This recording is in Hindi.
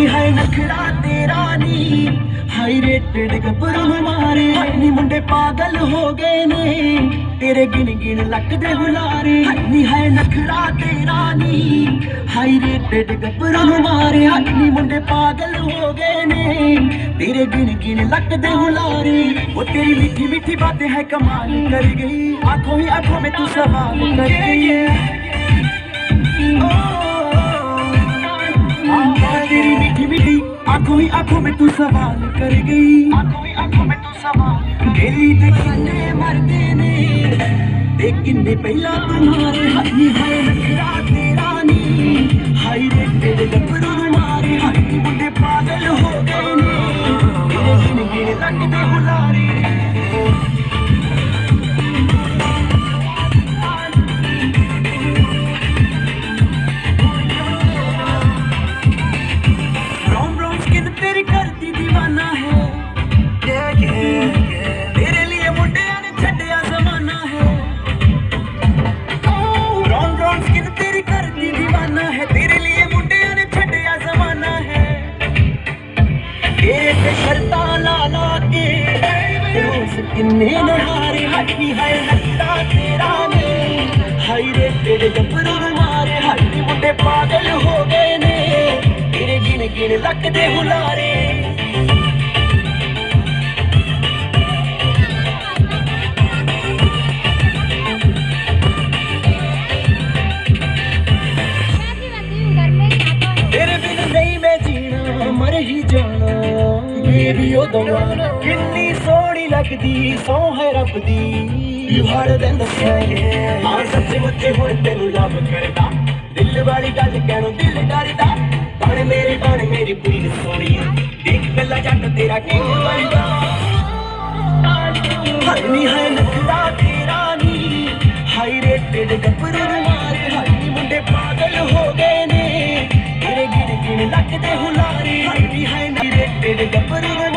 नी है नखरा तेरा नी हाई रेटेड गब्बरू मारे नी मुंडे पागल हो गए ने तेरे गिन गिन लक दे बुलारे नी है नखरा तेरा नी हाई रेटेड गब्बरू मारे नी मुंडे पागल हो गए ने तेरे गिन गिन लक दे बुलारे वो तेरी मीठी मीठी बातें है कमाल कर गई आंखों ही आंखों में तू सवाल कर गई तेरी मीठी मीठी आंखों ही आंखों में तू सवाल कर गई आंखों ही आंखों में तू सवाल गेली ते किन्ने मरदे ने ते किन्ने पहला तुम्हारे हाथी है नखरा तेरा नी हाई रे तेरे गब्बरू मारे हाथी मुंडे पागल हो गए ने तेरे गिन गिन लगदे बुलारे तेरे लिए मुंडिया ने छड्डिया जमाना है रॉन रॉन स्किन तेरी करती दीवाना है तेरे लिए मुंडिया ने छड्डिया जमाना है तेरे पे शर्ता ला ला के रोज किन्ने नहारे हट्टी है नखरा तेरा ने हाई रे तेरे गब्बरू मारे हट्टी मुंडे पागल हो गए ने तेरे गिन गिन लक दे हुलारे मर ही जाना बेबी ओ दवाना कितनी सोहनी लगदी सौ है रब दी you harder than the sky हां सच्चे मुझे हुण तेनू लव करदा दिल वाली गल कहणों दिल डरदा बण मेरी पूरी सोहनी देख गल्ला जट तेरा किंग बनदा हनी है नखरा तेरा नी हाई रेटेड गब्बरू मारे हनी मुंडे पागल हो गए ने तेरे गिन गिन लक दे हुलारे हाई है नी रेटेड गब्बरू